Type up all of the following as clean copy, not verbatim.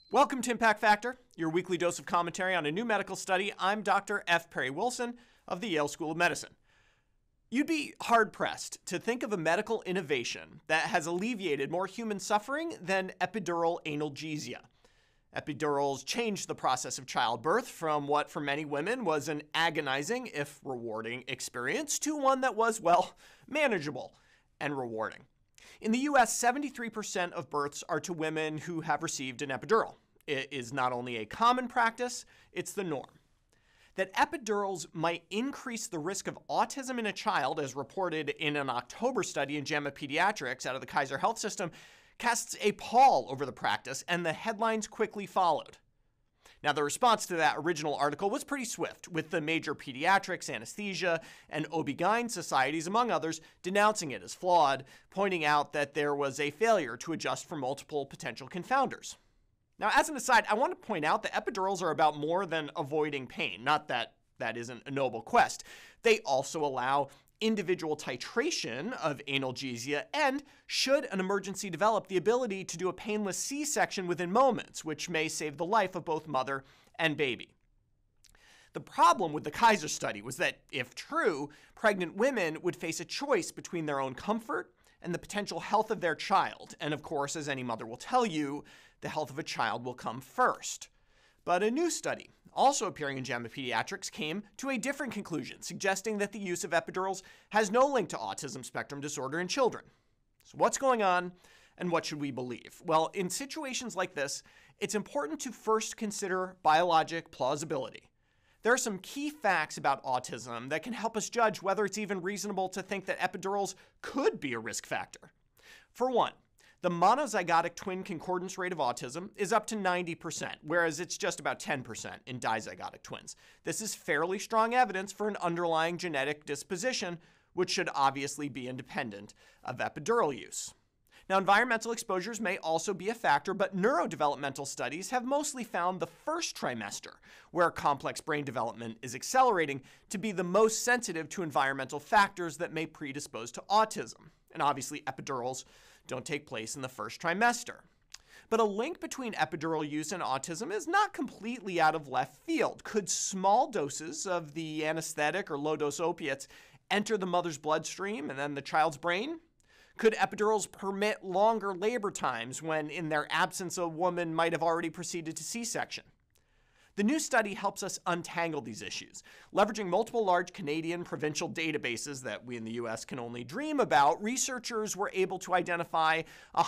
Welcome to Impact Factor, your weekly dose of commentary on a new medical study. I'm Dr. F. Perry Wilson of the Yale School of Medicine. You'd be hard-pressed to think of a medical innovation that has alleviated more human suffering than epidural analgesia. Epidurals changed the process of childbirth from what for many women was an agonizing, if rewarding, experience to one that was, well, manageable and rewarding. In the US, 73% of births are to women who have received an epidural. It is not only a common practice, it's the norm. That epidurals might increase the risk of autism in a child, as reported in an October study in JAMA Pediatrics out of the Kaiser Health System, casts a pall over the practice, and the headlines quickly followed. Now, the response to that original article was pretty swift, with the major pediatrics, anesthesia, and OB-GYN societies, among others, denouncing it as flawed, pointing out that there was a failure to adjust for multiple potential confounders. Now, as an aside, I want to point out that epidurals are about more than avoiding pain. Not that that isn't a noble quest. They also allow individual titration of analgesia and, should an emergency develop, the ability to do a painless C-section within moments, which may save the life of both mother and baby. The problem with the Kaiser study was that, if true, pregnant women would face a choice between their own comfort and the potential health of their child. And of course, as any mother will tell you, the health of a child will come first. But a new study, also appearing in JAMA Pediatrics, came to a different conclusion, suggesting that the use of epidurals has no link to autism spectrum disorder in children. So what's going on, and what should we believe? Well, in situations like this, it's important to first consider biologic plausibility. There are some key facts about autism that can help us judge whether it's even reasonable to think that epidurals could be a risk factor. For one, the monozygotic twin concordance rate of autism is up to 90%, whereas it's just about 10% in dizygotic twins. This is fairly strong evidence for an underlying genetic disposition, which should obviously be independent of epidural use. Now, environmental exposures may also be a factor, but neurodevelopmental studies have mostly found the first trimester, where complex brain development is accelerating, to be the most sensitive to environmental factors that may predispose to autism. And obviously, epidurals don't take place in the first trimester. But a link between epidural use and autism is not completely out of left field. Could small doses of the anesthetic or low-dose opiates enter the mother's bloodstream and then the child's brain? Could epidurals permit longer labor times when, in their absence, a woman might have already proceeded to C-section? The new study helps us untangle these issues. Leveraging multiple large Canadian provincial databases that we in the US can only dream about, researchers were able to identify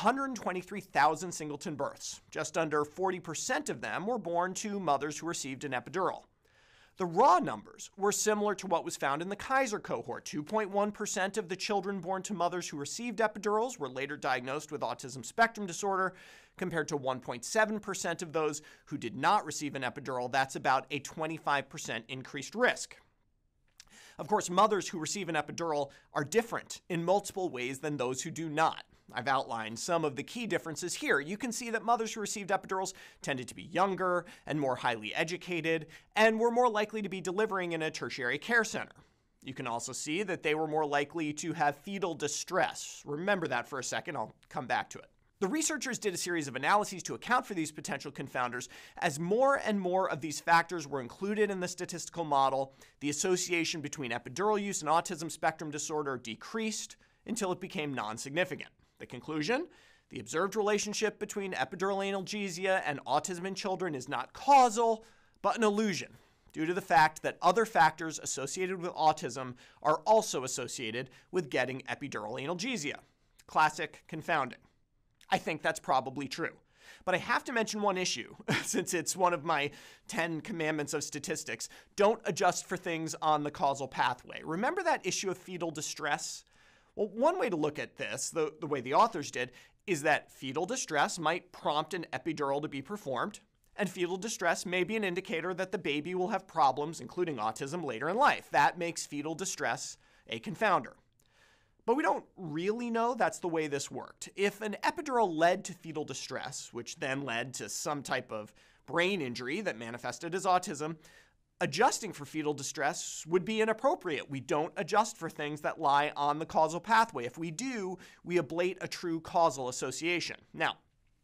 123,000 singleton births. Just under 40% of them were born to mothers who received an epidural. The raw numbers were similar to what was found in the Kaiser cohort. 2.1% of the children born to mothers who received epidurals were later diagnosed with autism spectrum disorder, compared to 1.7% of those who did not receive an epidural. That's about a 25% increased risk. Of course, mothers who receive an epidural are different in multiple ways than those who do not. I've outlined some of the key differences here. You can see that mothers who received epidurals tended to be younger and more highly educated, and were more likely to be delivering in a tertiary care center. You can also see that they were more likely to have fetal distress. Remember that for a second, I'll come back to it. The researchers did a series of analyses to account for these potential confounders. As more and more of these factors were included in the statistical model, the association between epidural use and autism spectrum disorder decreased until it became non-significant. The conclusion? The observed relationship between epidural analgesia and autism in children is not causal, but an illusion, due to the fact that other factors associated with autism are also associated with getting epidural analgesia. Classic confounding. I think that's probably true. But I have to mention one issue, since it's one of my 10 commandments of statistics. Don't adjust for things on the causal pathway. Remember that issue of fetal distress? Well, one way to look at this, the way the authors did, is that fetal distress might prompt an epidural to be performed, and fetal distress may be an indicator that the baby will have problems, including autism, later in life. That makes fetal distress a confounder. But we don't really know that's the way this worked. If an epidural led to fetal distress, which then led to some type of brain injury that manifested as autism, adjusting for fetal distress would be inappropriate. We don't adjust for things that lie on the causal pathway. If we do, we ablate a true causal association. Now,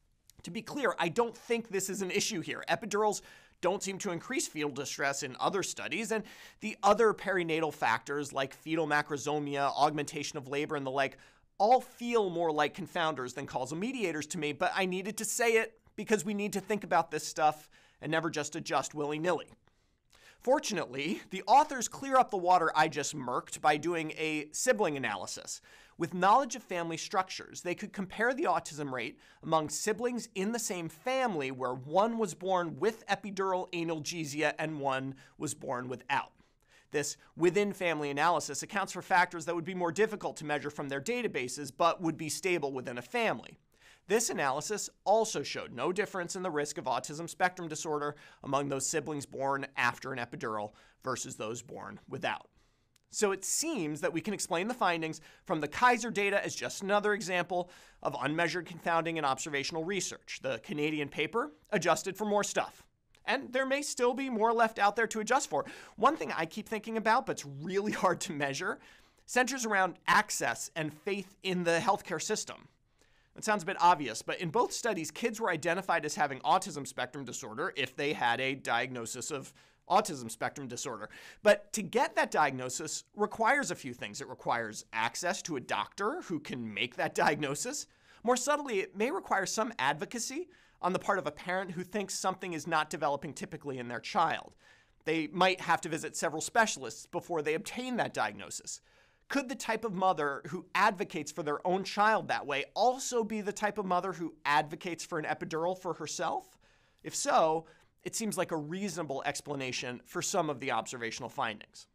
To be clear, I don't think this is an issue here. Epidurals don't seem to increase fetal distress in other studies, and the other perinatal factors like fetal macrosomia, augmentation of labor, and the like all feel more like confounders than causal mediators to me, but I needed to say it because we need to think about this stuff and never just adjust willy-nilly. Fortunately, the authors clear up the water I just murked by doing a sibling analysis. With knowledge of family structures, they could compare the autism rate among siblings in the same family where one was born with epidural analgesia and one was born without. This within-family analysis accounts for factors that would be more difficult to measure from their databases, but would be stable within a family. This analysis also showed no difference in the risk of autism spectrum disorder among those siblings born after an epidural versus those born without. So it seems that we can explain the findings from the Kaiser data as just another example of unmeasured confounding in observational research. The Canadian paper adjusted for more stuff. And there may still be more left out there to adjust for. One thing I keep thinking about, but it's really hard to measure, centers around access and faith in the healthcare system. It sounds a bit obvious, but in both studies, kids were identified as having autism spectrum disorder if they had a diagnosis of autism spectrum disorder. But to get that diagnosis requires a few things. It requires access to a doctor who can make that diagnosis. More subtly, it may require some advocacy on the part of a parent who thinks something is not developing typically in their child. They might have to visit several specialists before they obtain that diagnosis. Could the type of mother who advocates for their own child that way also be the type of mother who advocates for an epidural for herself? If so, it seems like a reasonable explanation for some of the observational findings.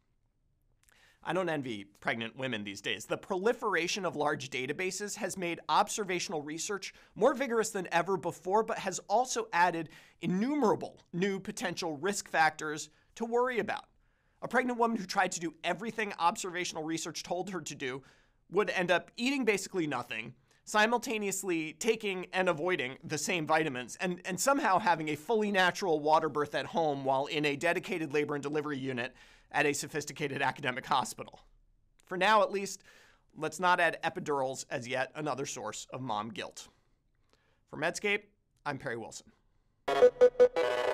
I don't envy pregnant women these days. The proliferation of large databases has made observational research more vigorous than ever before, but has also added innumerable new potential risk factors to worry about. A pregnant woman who tried to do everything observational research told her to do would end up eating basically nothing, simultaneously taking and avoiding the same vitamins, and somehow having a fully natural water birth at home while in a dedicated labor and delivery unit at a sophisticated academic hospital. For now, at least, let's not add epidurals as yet another source of mom guilt. For Medscape, I'm Perry Wilson.